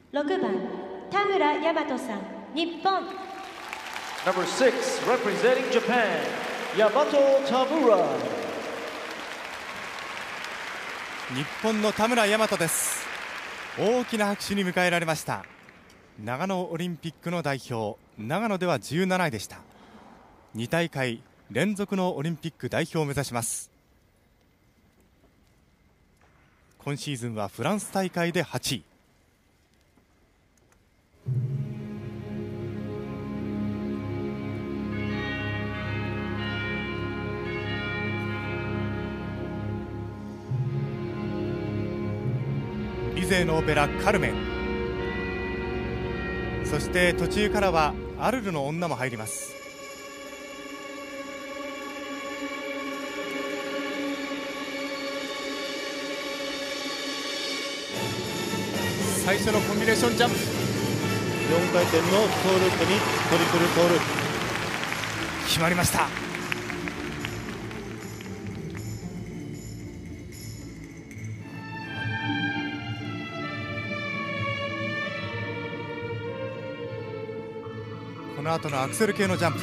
6番田村大和さん、日本。 Number 6, representing Japan, Yamato Tamura. 日本の田村大和です。大きな拍手に迎えられました。長野オリンピックの代表、長野では17位でした。2大会連続のオリンピック代表を目指します。今シーズンはフランス大会で8位。ビゼーのオペラカルメン、そして途中からはアルルの女も入ります。最初のコンビネーションジャンプ、 4回転のトーループにトリプルトーループ、 決まりました。この後のアクセル系のジャンプ、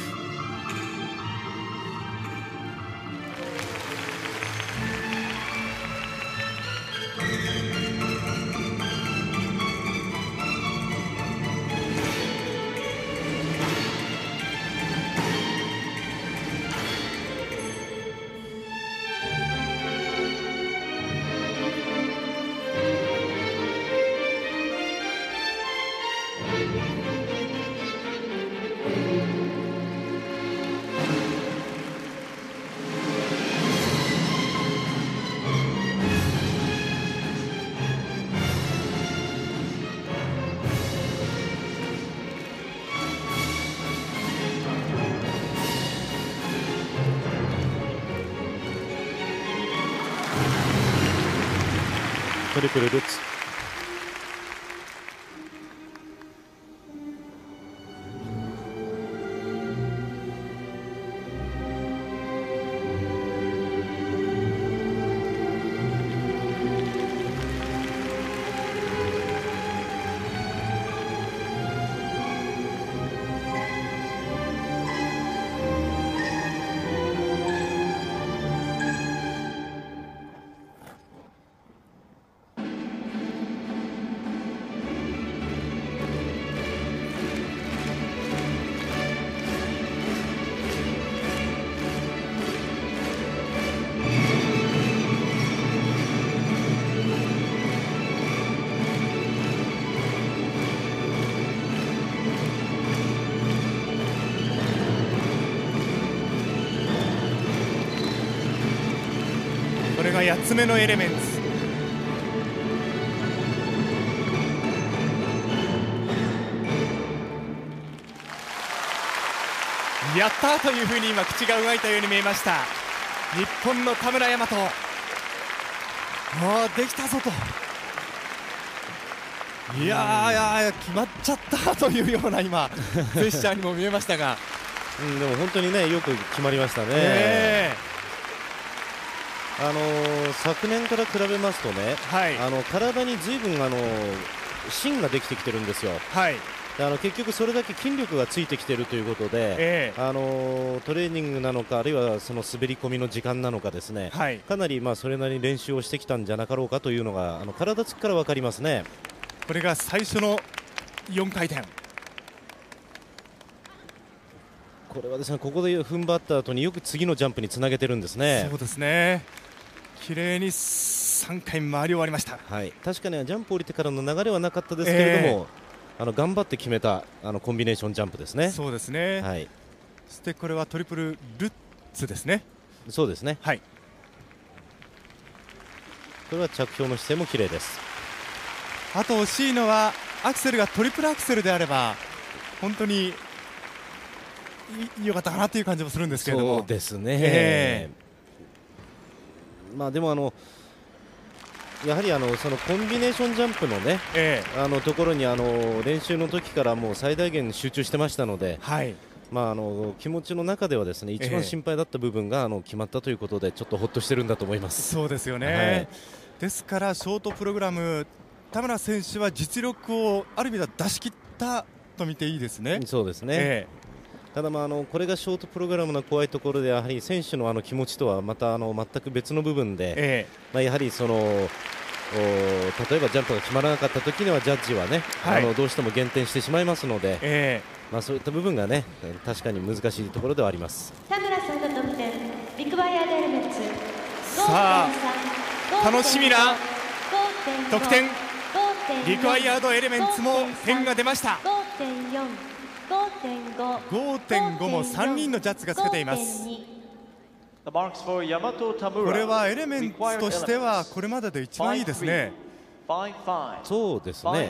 トリプルルッツ。これが8つ目のエレメンツ。やったーというふうに今口が動いたように見えました。日本の田村大和、できたぞと、いや決まっちゃったというような今ジェスチャーにも見えましたが、 でも本当にね、よく決まりましたね。昨年から比べますとね、体にずいぶん芯ができてきてるんですよ。結局それだけ筋力がついてきているということで、トレーニングなのか、あるいはその滑り込みの時間なのかですね、かなりそれなりに練習をしてきたんじゃなかろうかというのが体つきから分かりますね。 これが最初の4回転。 これはですね、ここで踏ん張った後によく次のジャンプにつなげてるんですね。 そうですね、綺麗に3回回り終わりました。 確かにジャンプ降りてからの流れはなかったですけれども、頑張って決めたコンビネーションジャンプですね。 そうですね、そしてこれはトリプルルッツですね。 そうですね、これは着氷の姿勢も綺麗です。 あと惜しいのはアクセルがトリプルアクセルであれば本当に良かったかなという感じもするんですけれども。 そうですね、でもやはりそのコンビネーションジャンプのね、ところに練習の時からもう最大限集中してましたので、気持ちの中ではですね、一番心配だった部分が決まったということで、ちょっとほっとしてるんだと思います。 そうですよね、ですからショートプログラム田村選手は実力をある意味では出し切ったと見ていいですね。 そうですね、ただこれがショートプログラムの怖いところで、やはり選手の気持ちとはまた全く別の部分で、やはり例えばジャンプが決まらなかった時にはジャッジはね、どうしても減点してしまいますので、そういった部分がね確かに難しいところではあります。 田村さんの得点、リクワイアードエレメンツ。 さあ楽しみな得点、リクワイアードエレメンツも点が出ました。 5.5 も3人のジャッジがつけています。これはエレメンツとしてはこれまでで一番いいですね。 そうですね、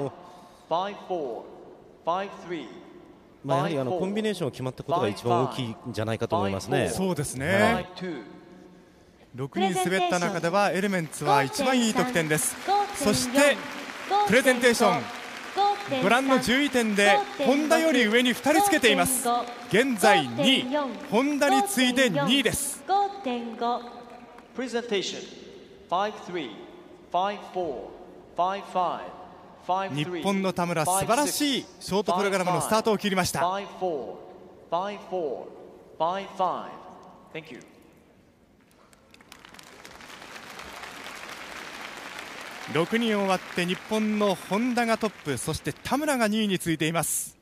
やはりコンビネーションが決まったことが一番大きいんじゃないかと思いますね。 そうですね、6人滑った中ではエレメンツは一番いい得点です。そしてプレゼンテーションご覧の10位点で本田より上に2人つけています。現在2位、本田に次いで2位です。 プレゼンテーション5-3、5-4、5-5、 日本の田村、素晴らしいショートプログラムのスタートを切りました。 5-4、5-4、5-5。Thank you。 6人終わって日本の本田がトップ、そして田村が2位についています。